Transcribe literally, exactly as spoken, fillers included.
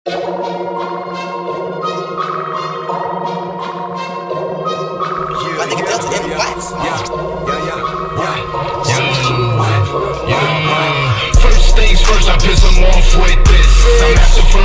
My nigga Delta in the wax. Yeah, yeah, yeah, yeah, yeah, yeah. First things first, I piss them off with this. I'm after